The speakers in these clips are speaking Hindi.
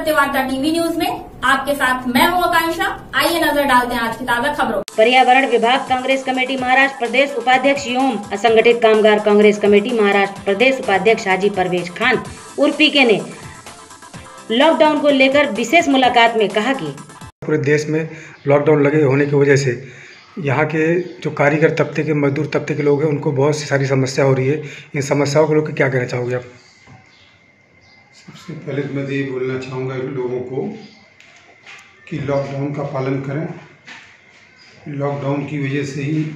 सत्यवार्ता टीवी न्यूज में आपके साथ मैं हूं आकांक्षा। आइए नजर डालते हैं आज की ताजा खबरों। पर्यावरण विभाग कांग्रेस कमेटी महाराष्ट्र प्रदेश उपाध्यक्ष एवं असंगठित कामगार कांग्रेस कमेटी महाराष्ट्र प्रदेश उपाध्यक्ष हाजी परवेज खान उर्फ पीके ने लॉकडाउन को लेकर विशेष मुलाकात में कहा कि पूरे देश में लॉकडाउन लगे होने की वजह से यहाँ के जो कारीगर तबके के मजदूर तबके के लोग हैं उनको बहुत सारी समस्या हो रही है। इन समस्याओं को लेकर क्या कहना चाहोगे आप? सबसे पहले तो मैं ये बोलना चाहूँगा लोगों को कि लॉकडाउन का पालन करें। लॉकडाउन की वजह से ही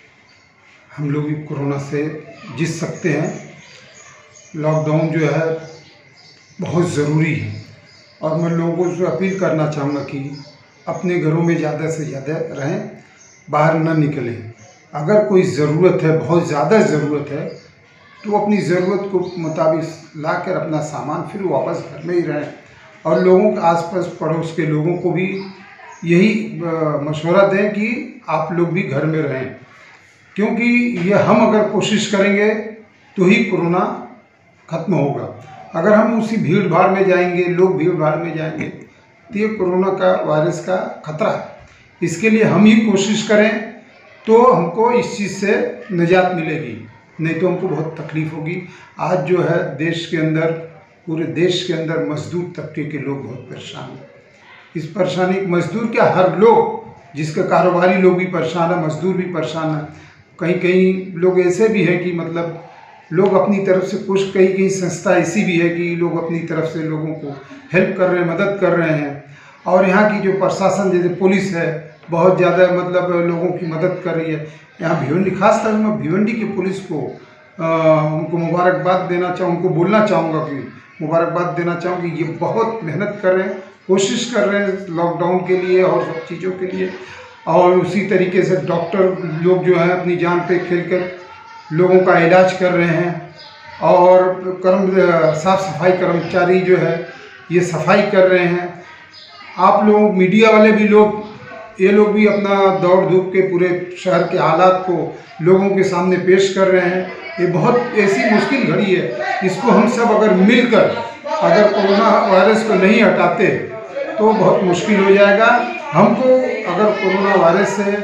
हम लोग भी कोरोना से जीत सकते हैं। लॉकडाउन जो है बहुत ज़रूरी है और मैं लोगों से अपील करना चाहूँगा कि अपने घरों में ज़्यादा से ज़्यादा रहें, बाहर न निकलें। अगर कोई ज़रूरत है, बहुत ज़्यादा ज़रूरत है, तो अपनी ज़रूरत को मुताबिक लाकर अपना सामान फिर वापस घर में ही रहें। और लोगों के आसपास पड़ोस के लोगों को भी यही मशवरा दें कि आप लोग भी घर में रहें, क्योंकि ये हम अगर कोशिश करेंगे तो ही कोरोना ख़त्म होगा। अगर हम उसी भीड़ भाड़ में जाएंगे, लोग भीड़ भाड़ में जाएंगे, तो ये कोरोना का वायरस का खतरा है। इसके लिए हम ही कोशिश करें तो हमको इस चीज़ से निजात मिलेगी, नहीं तो हमको बहुत तकलीफ़ होगी। आज जो है देश के अंदर, पूरे देश के अंदर मजदूर तबके के लोग बहुत परेशान हैं। इस परेशानी मजदूर क्या, हर लोग, जिसके कारोबारी लोग भी परेशान है, मजदूर भी परेशान है। कहीं कहीं लोग ऐसे भी हैं कि मतलब लोग अपनी तरफ से कुछ, कहीं कहीं संस्था ऐसी भी है कि लोग अपनी तरफ से लोगों को हेल्प कर रहे हैं, मदद कर रहे हैं। और यहाँ की जो प्रशासन, जैसे पुलिस है, बहुत ज़्यादा मतलब लोगों की मदद कर रही है। यहाँ भिवंडी, खास तौर मैं भिवंडी की पुलिस को उनको मुबारकबाद देना चाहूँ, उनको बोलना चाहूँगा कि मुबारकबाद देना चाहूँ कि ये बहुत मेहनत कर रहे हैं, कोशिश कर रहे हैं लॉकडाउन के लिए और सब चीज़ों के लिए। और उसी तरीके से डॉक्टर लोग जो हैं अपनी जान पे खेलकर लोगों का इलाज कर रहे हैं। और साफ़ सफाई कर्मचारी जो है ये सफाई कर रहे हैं। आप लोग मीडिया वाले भी लोग, ये लोग भी अपना दौड़ धूप के पूरे शहर के हालात को लोगों के सामने पेश कर रहे हैं। ये बहुत ऐसी मुश्किल घड़ी है, इसको हम सब अगर मिलकर अगर कोरोना वायरस को नहीं हटाते तो बहुत मुश्किल हो जाएगा। हमको अगर कोरोना वायरस से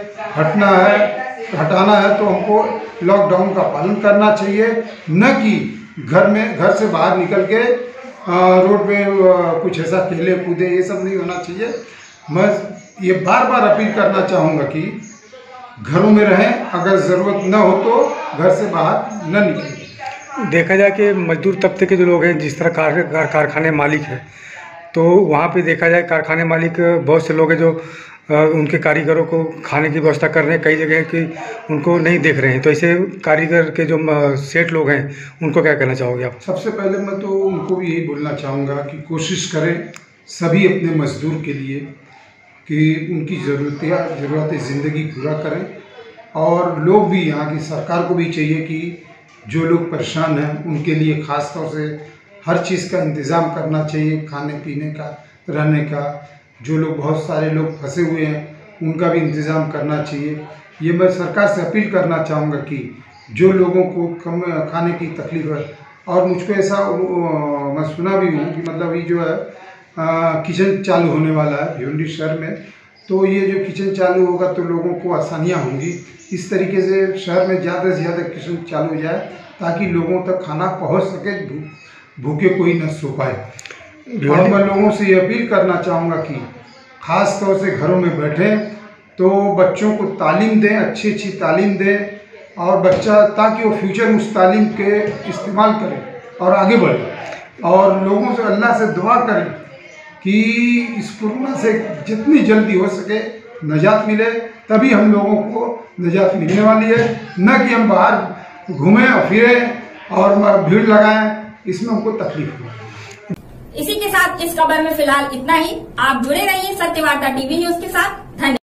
हटाना है तो हमको लॉकडाउन का पालन करना चाहिए, न कि घर से बाहर निकल के रोड पे कुछ ऐसा खेले कूदे, ये सब नहीं होना चाहिए। मैं ये बार बार अपील करना चाहूँगा कि घरों में रहें, अगर ज़रूरत न हो तो घर से बाहर न निकलें। देखा जाए कि मजदूर तबके के जो लोग हैं, जिस तरह कारखाने मालिक हैं, तो वहाँ पे देखा जाए कारखाने मालिक बहुत से लोग हैं जो उनके कारीगरों को खाने की व्यवस्था कर रहे हैं, कई जगह कि उनको नहीं देख रहे हैं। तो ऐसे कारीगर के जो सेठ लोग हैं उनको क्या कहना चाहोगे आप? सबसे पहले मैं तो उनको भी यही बोलना चाहूँगा कि कोशिश करें सभी अपने मजदूर के लिए कि उनकी ज़रूरतें ज़िंदगी पूरा करें। और लोग भी, यहाँ की सरकार को भी चाहिए कि जो लोग परेशान हैं उनके लिए ख़ास तौर से हर चीज़ का इंतज़ाम करना चाहिए, खाने पीने का, रहने का। जो लोग, बहुत सारे लोग फंसे हुए हैं, उनका भी इंतज़ाम करना चाहिए। ये मैं सरकार से अपील करना चाहूँगा कि जो लोगों को कम खाने की तकलीफ़ है, और मुझको ऐसा मैं सुना भी हूँ कि मतलब ये जो है किचन चालू होने वाला है भिवंडी शहर में, तो ये जो किचन चालू होगा तो लोगों को आसानियाँ होंगी। इस तरीके से शहर में ज़्यादा से ज़्यादा किचन चालू हो जाए ताकि लोगों तक खाना पहुँच सके, भूखे कोई न सो पाए। और मैं लोगों से ये अपील करना चाहूँगा कि ख़ास तौर से घरों में बैठें तो बच्चों को तालीम दें, अच्छी तालीम दें, और बच्चा, ताकि वो फ्यूचर में उस तालीम के इस्तेमाल करे और आगे बढ़े। और लोगों से, अल्लाह से दुआ करें कि इस कोरोना से जितनी जल्दी हो सके निजात मिले, तभी हम लोगों को निजात मिलने वाली है, न कि हम बाहर घूमें और फिरें और भीड़ लगाएं, इसमें हमको तकलीफ हो। इसी के साथ इस खबर में फिलहाल इतना ही। आप जुड़े रहिए सत्यवार्ता टीवी न्यूज के साथ। धन्यवाद।